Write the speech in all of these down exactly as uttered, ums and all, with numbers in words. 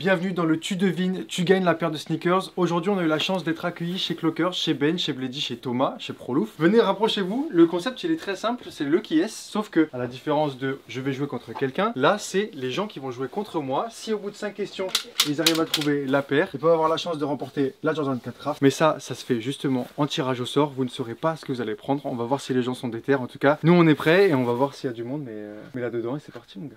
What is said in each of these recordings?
Bienvenue dans le Tu devines, tu gagnes la paire de sneakers. Aujourd'hui on a eu la chance d'être accueillis chez Clockers, chez Ben, chez Bledy, chez Thomas, chez Prolouf. Venez, rapprochez-vous, le concept il est très simple, c'est le qui est, sauf que à la différence de je vais jouer contre quelqu'un, là c'est les gens qui vont jouer contre moi. Si au bout de cinq questions ils arrivent à trouver la paire, ils peuvent avoir la chance de remporter la Jordan quatre Raf. Mais ça, ça se fait justement en tirage au sort, vous ne saurez pas ce que vous allez prendre, on va voir si les gens sont déter. En tout cas, nous on est prêts et on va voir s'il y a du monde, mais, euh, mais là-dedans et c'est parti mon gars.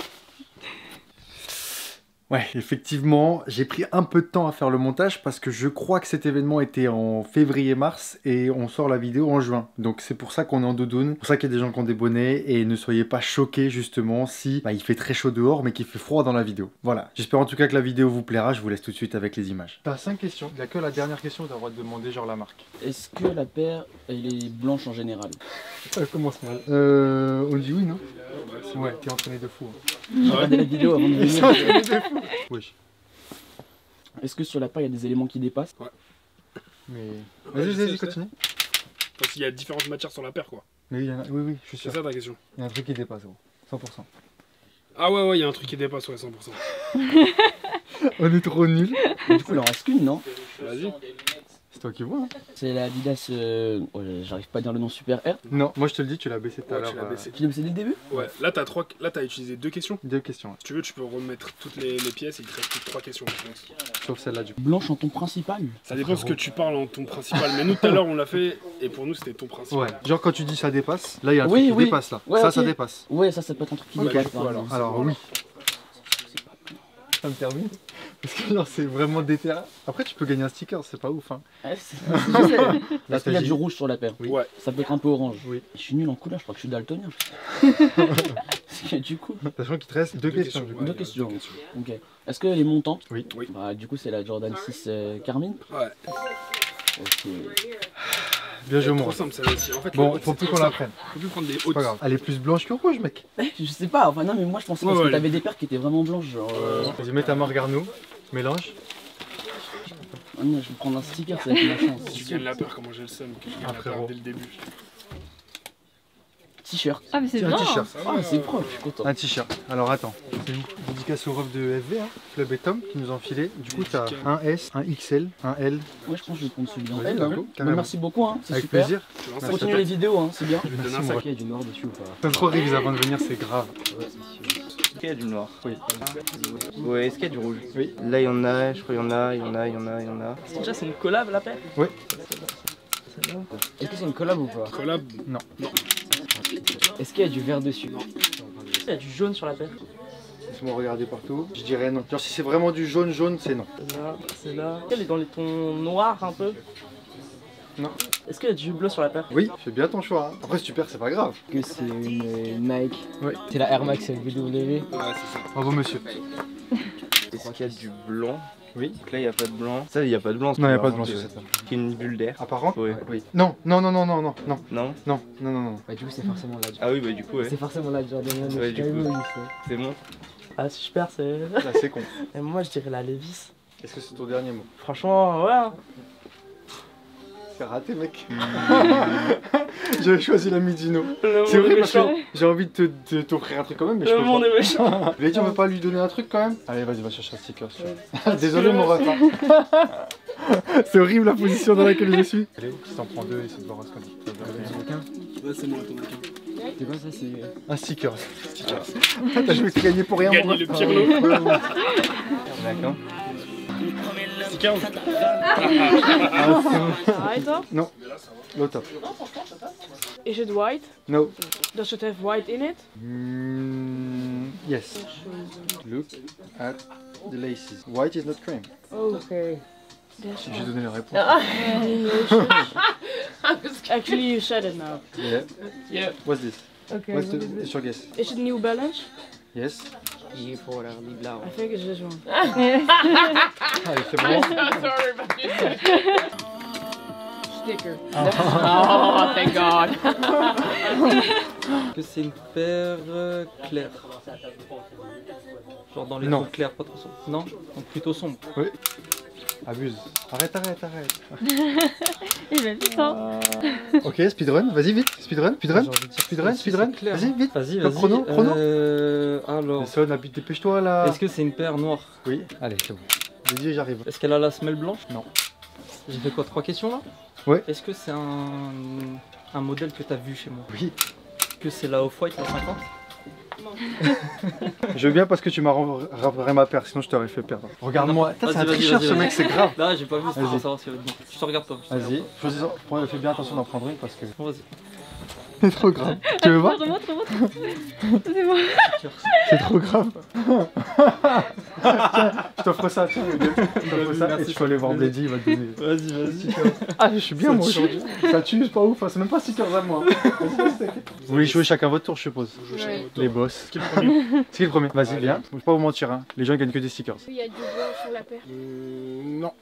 Ouais, effectivement, j'ai pris un peu de temps à faire le montage parce que je crois que cet événement était en février-mars et on sort la vidéo en juin. Donc c'est pour ça qu'on est en doudoune, c'est pour ça qu'il y a des gens qui ont des bonnets et ne soyez pas choqués justement si bah, il fait très chaud dehors mais qu'il fait froid dans la vidéo. Voilà, j'espère en tout cas que la vidéo vous plaira, je vous laisse tout de suite avec les images. T'as cinq questions, il n'y a que la dernière question où tu as le droit de demander genre la marque. Est-ce que la paire, elle est blanche en général? Ça commence mal. Euh, on dit oui, non? Ouais, t'es entraîné de fou. Hein. J'ai regardé la vidéo avant de venir. Oui. Est-ce que sur la paire il y a des éléments qui dépassent? Ouais. Mais. Vas-y, vas-y, continue. Parce qu'il y a différentes matières sur la paire, quoi. Mais il y en a... oui, oui, je suis sûr. C'est ça ta question. Il y a un truc qui dépasse, gros. cent pour cent. Ah ouais, ouais, il y a un truc qui dépasse, ouais, cent pour cent. On est trop nuls. Du coup, il en reste qu'une, non? Vas-y. C'est toi qui vois. Hein. C'est la Adidas. Euh... Oh, j'arrive pas à dire le nom, Super Air. Non, moi je te le dis, tu l'as baissé tout à Ouais, l'heure. tu l'as baissé. Tu l'as baissé dès le début? Ouais, là t'as trois... là t'as utilisé deux questions. Deux questions. Ouais. Si tu veux, tu peux remettre toutes les, les pièces et il te reste plus que trois questions, je pense. Sauf celle-là du coup. Blanche en ton principal? Ça dépend ce que tu parles en ton principal. Mais nous tout à l'heure on l'a fait et pour nous c'était ton principal. Ouais, genre quand tu dis ça dépasse, là il y a un Oui, truc qui oui. dépasse là. Ouais, ça, ok. ça dépasse. Ouais, ça, ça peut être un truc qui Ouais, dépasse. du coup, par alors. exemple. Alors oui. Ça me termine. Parce que genre c'est vraiment déter. Après tu peux gagner un sticker, c'est pas ouf hein. Ouais, c'est- je sais. Là Est-ce qu'il y a dit- du rouge sur la paire? Oui. Ouais. Ça peut être un peu orange. Oui. Je suis nul en couleur, je crois que je suis daltonien. Parce que du coup, Sachant qu'il te reste deux, Deux questions. questions, du coup. ouais. deux il y a questions. deux questions. Ok. Est-ce qu'elle est montante? Oui. Oui. Bah, du coup, c'est la Jordan six euh, Carmine. Ouais. Ok. Bien joué mon Trop ref. simple ça aussi. En fait, Bon, le- faut c'est plus trop qu'on la simple. prenne. Faut plus prendre des C'est hautes. pas grave. Elle est plus blanche que rouge mec. Je sais pas, enfin non, mais moi je pensais Ouais, parce que ouais. t'avais des paires qui étaient vraiment blanches. Genre. Euh... Vas-y, mets ta main, regarde-nous. Mélange. Ah non, je vais prendre un sticker, ça va être ma chance. Si tu gagnes la paire, comment j'ai le seum que je gagne Ah, la paire frérot. dès le début. T-shirt. Ah mais c'est C'est un bien. t-shirt. Ça Ah, va, c'est euh, propre, je suis content. Un t-shirt. Alors attends, c'est où? Dédicace au ref de F V, hein, Club et Tom, qui nous ont filé. Du coup, t'as un S, un X L, un L. Ouais, je pense que je vais prendre celui-là. Vas-y, Elle, d'accord, hein. carrément. Mais merci beaucoup, hein. C'est Avec super. plaisir. tu lances Merci. ça. Continuez les vidéos, hein, c'est bien. Je vais te donner un Merci, sac. mon Ok, il y a du noir dessus ou pas? T'as trop rigs avant de venir, c'est grave. Est-ce qu'il y a du noir? Oui. Ouais, est-ce qu'il y a du rouge? Oui. Là, il y en a, je crois qu'il y en a, il y en a, il y en a, il y en a. Déjà, c'est une collab la paire? Oui. Est-ce que c'est une collab ou pas? Collab. Est-ce qu'il y a du vert dessus? Il y a du jaune sur la paire. Laisse-moi regarder partout. Je dirais non. Genre, si c'est vraiment du jaune-jaune, c'est non. C'est là, c'est là. Elle est dans les tons noirs un peu. Non. Est-ce qu'il y a du bleu sur la paire? Oui, fais bien ton choix. Hein. Après, si tu perds, c'est pas grave. Que c'est une euh, Nike. Oui. C'est la Air Max L W. Ouais, c'est ça. Bravo, monsieur. Est-ce qu'il y a du blanc? Oui. Donc là, il n'y a pas de blanc. Ça, il n'y a pas de blanc. Non, il n'y a c'est pas de blanc sur vraiment cette table. Qui est une bulle d'air. Apparent? Ouais. Oui. Non, non, non, non, non, non, non, Non? non, non, non, non. Bah, du coup, c'est forcément la Ah oui, bah du coup, ouais. C'est forcément la Jordan un. Ouais, du coup. C'est bon. Ah super, c'est... Là, c'est con. Et moi je dirais la Levi's. Est-ce que c'est ton dernier mot? Franchement, ouais. hein. C'est raté, mec. J'avais choisi la Midino. Le C'est monde vrai est parce que méchant. j'ai envie de te- de t'offrir un truc quand même, mais je Le peux monde pas. est méchant. Lady, on peut pas lui donner un truc quand même? Allez, vas-y, va chercher un sticker. tu vois. Désolé, mon ref. C'est horrible la position dans laquelle je suis. Allez, si t'en prends deux, essaie de voir ce qu'on dit. Ouais, c'est moi, ton mec. C'est quoi ça? C'est. Un sticker. T'as joué à gagner pour rien, Gagner mon le ref. pire lot. D'accord. Sticker. Ah, et toi? Non, l'autre. Is it white? No. Does it have white in it? Mm, yes. Look at the laces. White is not cream. Okay. J'ai donné la réponse. Actually, you said it now. Yeah. Yeah. What's this? Okay. What's what the, is it's it? your guess? Is it New Balance? Yes. I think it's this one. Allez, c'est bon. Sticker. Oh, thank God. Que c'est une paire euh, claire. Genre dans les Non. tons clairs, pas trop sombres. Non? Donc plutôt sombre. Oui. Abuse. Arrête, arrête, arrête. Il va vite, hein. Ok, speedrun, vas-y vite. Speedrun, speedrun, J'ai envie de dire speedrun, que c'est speedrun. clair. Vas-y, vite. Vas-y, Le vas-y. chrono, chrono. Euh, alors, Son, habite, dépêche-toi là. est-ce que c'est une paire noire? Oui, allez, c'est bon. Vas-y, j'arrive. Est-ce qu'elle a la semelle blanche? Non. J'ai fait quoi? Trois questions là? Ouais. Est-ce que c'est un, un modèle que tu as vu chez moi? Oui. Que c'est la Off-White la cinquante? Je veux bien parce que tu m'as rappelé ma paire, sinon je t'aurais fait perdre. Regarde-moi, c'est Vas-y, un vas-y, tricheur vas-y, ce vas-y. mec, c'est grave. Là, j'ai pas vu, c'est Vas-y. pour savoir si elle va être bon. Je te regarde toi. je te Vas-y, regarde choisis-en. Prends- fais bien attention d'en prendre une parce que toi. Vas-y. c'est trop grave. Tu veux voir? Remonte, remonte. C'est bon. C'est trop grave. Tiens, je t'offre ça, tiens, je t'offre ça et tu peux aller voir Blady, il va te donner. Vas-y, vas-y. Ah, je suis bien Ça moi tue. aujourd'hui. Ça tue, c'est pas ouf, hein, c'est même pas stickers à moi. Vous voulez jouer chacun votre tour, je suppose. Vous jouez chacun votre tour. Les boss. Qui est le premier? C'est qui le premier? Vas-y, Allez. viens. Je vais pas vous mentir, hein. Les gens ils gagnent que des stickers. Il y a du blanc sur la paire. Euh, Non.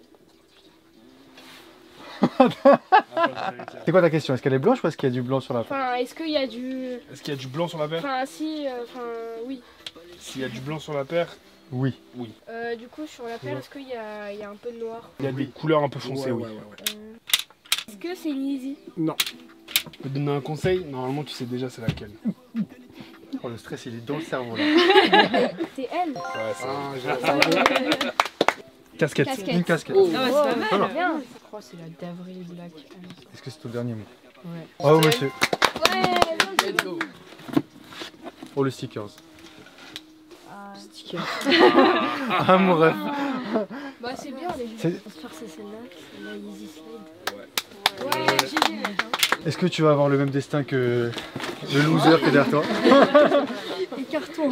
C'est quoi ta question? Est-ce qu'elle est blanche ou est-ce qu'il y a du blanc sur la paire? Enfin, est-ce qu'il y a du. Est-ce qu'il y a du blanc sur la paire? Enfin, si. euh, Enfin, oui. S'il y a du blanc sur la paire, Oui. Euh, du coup, sur la paire, est-ce qu'il y a, il y a un peu de noir? il y a des couleurs un peu foncées, oui. Euh, Est-ce que c'est une Yeezy? Non. Je peux te donner un conseil, normalement tu sais déjà c'est laquelle. Oh, le stress il est dans le cerveau là. C'est elle. Ouais, c'est Euh, casquette. Casquette. Une casquette. Ah ouais, c'est pas Voilà. mal. Bien. Je crois que c'est la d'Avril Black. Est-ce que c'est ton dernier mot? Ouais. Oh monsieur. Ouais, Let's go. Oh le stickers. Sticker. Ah mon rêve. Bah, c'est bien, les C'est- J'espère que c'est celle-là. C'est la Yeezy Slide. Ouais, G G, mec. hein. Est-ce que tu vas avoir le même destin que le loser qui est derrière toi? Les cartons.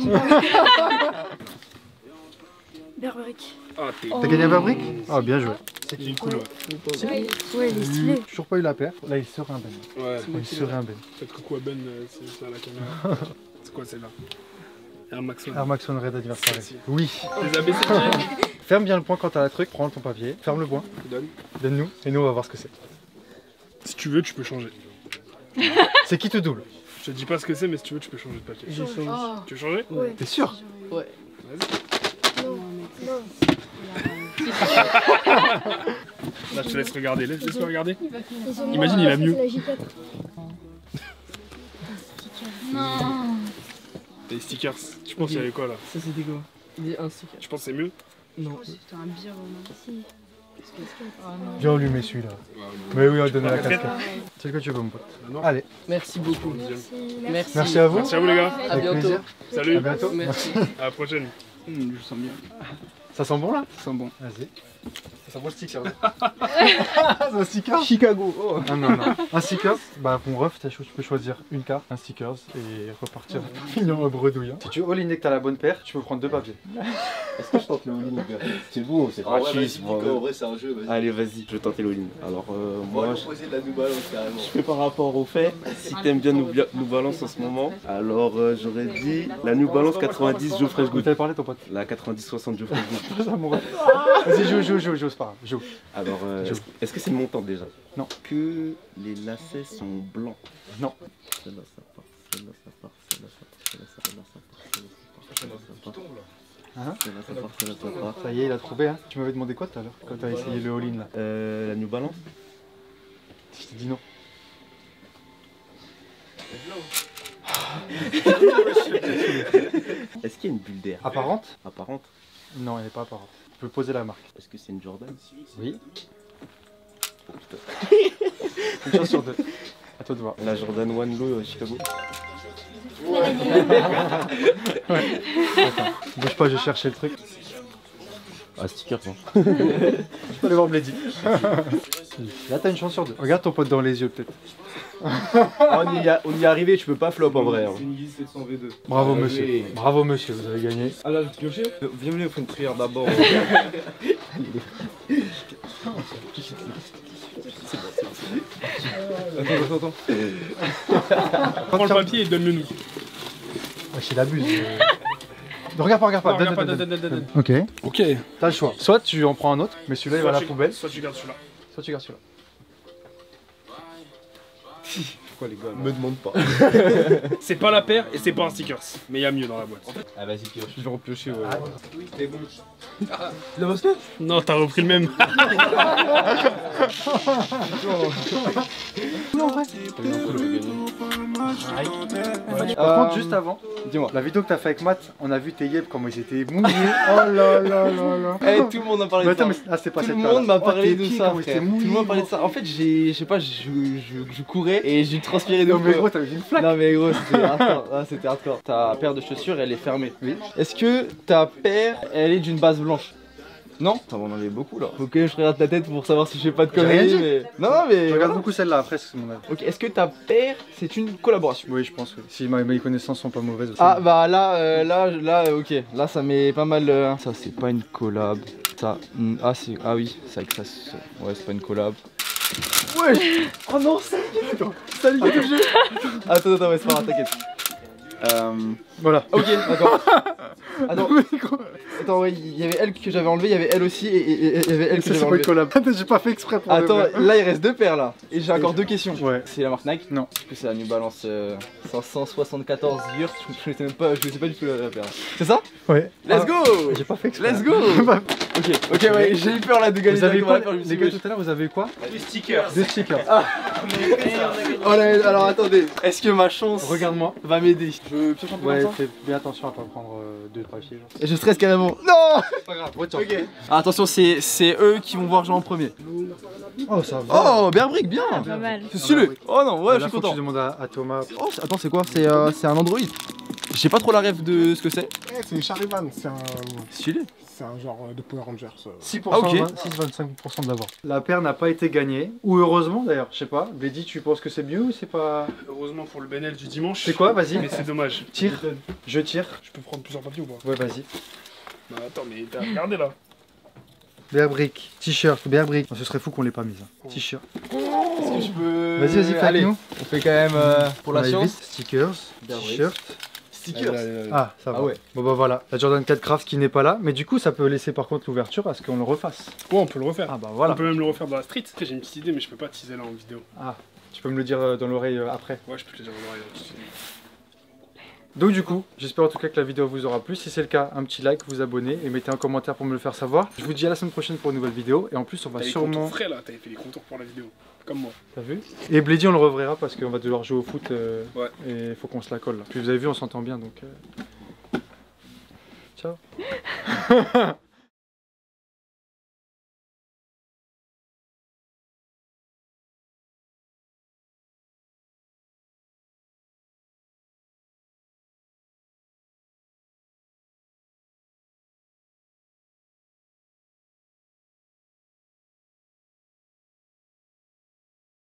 Burberry. Ah, t'es T'as gagné un Burberry? Ah bien joué. il est cool, ouais. Ouais, ouais, il est stylé. Toujours pas eu la paire. Là il serait un ben. Ouais, Il serait un ben. peut-être que quoi Ben, euh, c'est juste là la caméra. C'est quoi celle-là? Air Max One. Air Max One Red Anniversary. Celle-ci. Oui. Les A B C de Ferme bien le point quand t'as la truc. Prends ton papier. Ferme le point. Donne. Donne-nous. Et nous on va voir ce que c'est. Si tu veux, tu peux changer. C'est qui te double? Je te dis pas ce que c'est, mais si tu veux, tu peux changer de papier. J'ai changé. Oh. Tu veux changer? Ouais. T'es sûr? Ouais. Non, non. Là, je te laisse regarder. Laisse- Laisse-le regarder. Ils ont Imagine, mis il a la- mieux. la J quatre. Non. Les stickers. Tu penses qu'il y avait quoi là? Ça c'était quoi? Des- Un sticker. Tu penses que c'est mieux? Non. C'était un bière au Si. Ah non. Viens allumer celui-là. Mais oui on va donner la Casquette. casquette. C'est ce que tu veux mon pote. Ah non. Allez. Merci beaucoup. Merci. Merci. Merci à vous. Merci à vous les gars. À Avec bientôt. plaisir. Salut. À bientôt. Merci. À la prochaine. Hum, je sens bien. Ça sent bon là? Ça sent bon. Vas-y. Ça sent bon le sticker. C'est un sticker? Chicago. Oh. Ah non, non. Un sticker, bah pour ref, t'as cho- tu peux choisir une carte, un stickers et repartir finir en bredouille. hein. Si tu all-in et que t'as la bonne paire, tu peux prendre deux papiers. Est-ce que je tente le all-in, les gars? C'est bon, c'est Ah ouais, gratuit. vas-y, c'est Nico, bon. en vrai, c'est un jeu, vas-y. Allez, vas-y, je vais tenter l'all-in. Alors, euh, On va moi, je proposer de la New Balance carrément. je fais par rapport au fait. Si t'aimes bien New, Bia- New Balance en ce moment, alors euh, j'aurais dit la New Balance quatre-vingt-dix Joe Fresh Vous Good. t'avais parlé ton pote? La quatre-vingt-dix soixante Joe Fresh Good. Ça, mon ref. Vas-y, joue, joue, joue, joue, c'est pas grave. Joue. Alors, euh, Joe. est-ce est-ce que c'est une montante déjà? Non. Que les lacets sont blancs. Non. Celle-là, ça part, celle-là, ça part, celle-là, ça part, celle-là, ça part, celle-là, ça part, celle-là, ça part, celle-là, Hein? ça part, celle-là, ça part. Ça y est, il a trouvé. Hein. Tu m'avais demandé quoi tout à l'heure quand t'as essayé le all-in là? Euh, la New Balance? Je t'ai dit non. Est-ce qu'il y a une bulle d'air Apparente? apparente? Non, elle n'est pas apparente. Tu peux poser la marque. Est-ce que c'est une Jordan? Oui. Une chance sur deux. À toi de voir. La Jordan One Low euh, Chicago? Bouge pas, je cherchais le truc. Ah, sticker, non. Je peux aller voir Blady. Là, t'as une chance sur deux. Regarde ton pote dans les yeux, peut-être. Ah, on, y a, on y est arrivé, tu peux pas flop en vrai. hein. une Yeezy sept cents V deux. Bravo, Ah, monsieur. oui. Bravo, monsieur, vous avez gagné. Ah là, tu pioché? Viens venir, on fait une prière d'abord. Attends, attends, attends. Prends le papier et donne-le nous. Wesh, il abuse. euh. Ne regarde pas, regarde pas. Non, Donne, regarde pas, donne, donne, donne. donne, donne. Ok, Ok. t'as le choix. Soit tu en prends un autre, mais celui-là il va à la tu- poubelle. Soit tu gardes celui-là. Soit tu gardes celui-là. quoi les gars? Me demande pas. C'est pas la paire et c'est pas un stickers. Mais il y a mieux dans la boîte. Ah vas-y pioche. Je vais repiocher ouais. Oui, c'était bon. Le basket? Non, t'as repris le même. Par contre, juste avant, dis-moi. la vidéo que t'as fait avec Matt, on a vu tes yeux comment ils étaient mouillés. Oh là là là là. Eh, tout le monde a parlé Mais de attends, ça. mais ah, c'est pas Tout cette le paire-là. monde m'a Oh, parlé tes de pieds, ça, comment ils frère. étaient Tout le monde mouillés, m'a parlé de ça. En fait, j'ai, je sais pas, je, je, je courais et j'ai transpiré de Non ouf. mais gros, t'as eu une flaque. Non mais gros, c'était hardcore. Ah, c'était hardcore. Ta paire de chaussures, elle est fermée. Oui. Est-ce que ta paire, elle est d'une base blanche? Non? Ça va en enlever beaucoup là. Ok, je regarde ta tête pour savoir si je fais pas de J'ai rien conneries, dit. mais. Non, non, mais. Je regarde voilà. beaucoup celle-là après, c'est mon avis. Ok, est-ce que ta paire, c'est une collaboration? Oui, je pense, oui. Si mes mes connaissances sont pas mauvaises aussi. Ah bah là, euh, là, là, euh, ok. Là, ça met pas mal. euh, Ça, c'est pas une collab. Ça. hmm, Ah, c'est. Ah oui, c'est vrai que ça. c'est- Ouais, c'est pas une collab. Ouais. Oh non, ça ligue. Ça ligue le jeu. Attends, attends, ouais, c'est pas grave, t'inquiète. Euh. Voilà. Ok, d'accord. Attends, attends, ouais, il y avait elle que j'avais enlevé, il y avait elle aussi et et- et il y avait elle que Ça, j'avais c'est pas une enlevé. collab. J'ai pas fait exprès pour le Attends, vrai. là il reste deux paires là. Et j'ai encore deux questions. Ouais. C'est la marque Nike? Non. Est-ce que c'est la New Balance euh, cinq cent soixante-quatorze Years? Je sais même pas, je sais pas du tout la, la paire. C'est ça? Ouais. Let's Ah, go! J'ai pas fait exprès. Let's go! Ok, ok, ouais, j'ai eu peur là de gagner Vous avez directement quoi, la paire, je me suis les dit, gars, wesh. tout à l'heure, vous avez quoi? Des stickers. Des stickers. Oh là, alors attendez, est-ce que ma chance Regarde-moi. va m'aider? Je pioche un peu Ouais, comme ça? fais bien attention à pas prendre euh, deux trois pieds. Et je stresse carrément. Non! C'est pas grave, retiens. Ok. Ah, attention, c'est c'est eux qui vont voir Jean en premier. Oh, ça va. Oh, Bearbrick, bien! Pas mal. C'est stylé! Oh non, ouais, Là, je suis faut que content. je demande à, à Thomas. Oh, c'est- attends, c'est quoi? C'est euh, c'est un Android. J'ai pas trop la rêve de ce que c'est. Eh, c'est une Charivan, c'est un, Stylé. c'est un genre de Power Rangers. euh. six pour cent, Ah, ok. vingt- six à vingt-cinq pour cent de l'avant. La paire n'a pas été gagnée. Ou heureusement d'ailleurs, je sais pas. Bédi, tu penses que c'est mieux ou c'est pas. Heureusement pour le B N L du dimanche. C'est quoi? Vas-y. Mais c'est dommage. Tire. Je tire. Je peux prendre plusieurs papiers ou pas? Ouais, vas-y. Bah attends, mais t'as regardé là. Bearbrick. T-shirt. Bearbrick. Oh, ce serait fou qu'on l'ait pas mise. hein. T-shirt. Est-ce que je peux. Vas-y, vas-y, fais Allez, avec nous. on fait quand même euh, pour la On a science. huit stickers. Bearbrick. T-shirt. Stickers. Ah, ça va. Ah ouais. Bon bah voilà. La Jordan quatre Craft qui n'est pas là. Mais du coup, ça peut laisser par contre l'ouverture à ce qu'on le refasse. Ouais, on peut le refaire. Ah bah voilà. On peut même le refaire dans la street. Après, j'ai une petite idée, mais je peux pas teaser là en vidéo. Ah, tu peux me le dire euh, dans l'oreille euh, après. Ouais, je peux te le dire dans l'oreille. tout de suite. Donc du coup, j'espère en tout cas que la vidéo vous aura plu. Si c'est le cas, un petit like, vous abonnez et mettez un commentaire pour me le faire savoir. Je vous dis à la semaine prochaine pour une nouvelle vidéo. Et en plus, on va T'as les sûrement... contours frais là, t'avais fait les contours pour la vidéo. Comme moi. T'as vu? Et Bledy, on le reverra parce qu'on va devoir jouer au foot. euh, Ouais. Et il faut qu'on se la colle là. Puis vous avez vu, on s'entend bien donc... euh, Ciao.